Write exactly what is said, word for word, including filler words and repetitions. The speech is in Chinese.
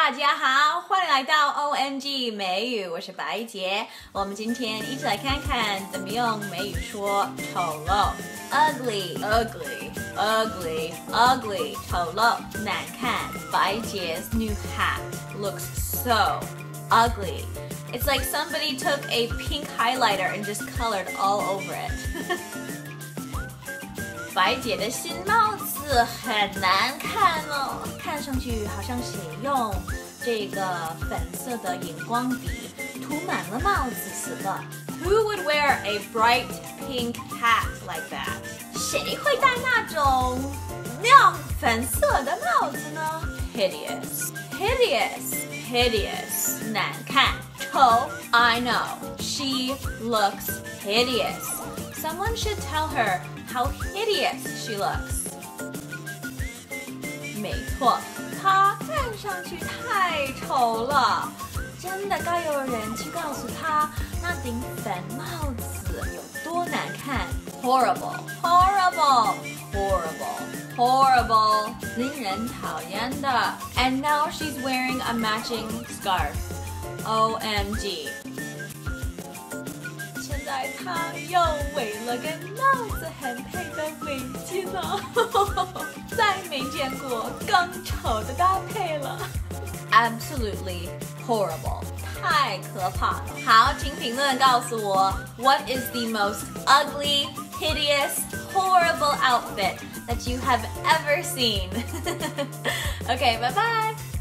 大家好，欢迎来到 O M G 美语，我是白洁。我们今天一起来看看怎么用美语说丑陋 ，ugly ugly ugly ugly 丑陋难看。白洁 's new hat looks so ugly. It's like somebody took a pink highlighter and just colored all over it. 白洁的新帽子很难看哦，看上去好像谁用这个粉色的荧光笔涂满了帽子似的。Who would wear a bright pink hat like that? 谁会戴那种亮粉色的帽子呢 ？Hideous, hideous, hideous， 难看，丑。I know, she looks hideous. Someone should tell her how hideous she looks. 没错，她看上去太丑了，真的该有人去告诉她那顶粉帽子有多难看。Horrible, horrible, horrible, horrible， 令人讨厌的。And now she's wearing a matching scarf. O M G。现在她又围了个帽子很配的围巾呢，再没见过更丑的搭配了。Absolutely horrible， 太可怕了。好，请评论告诉我 ，What is the most ugly, hideous, horrible outfit that you have ever seen? Okay, bye bye.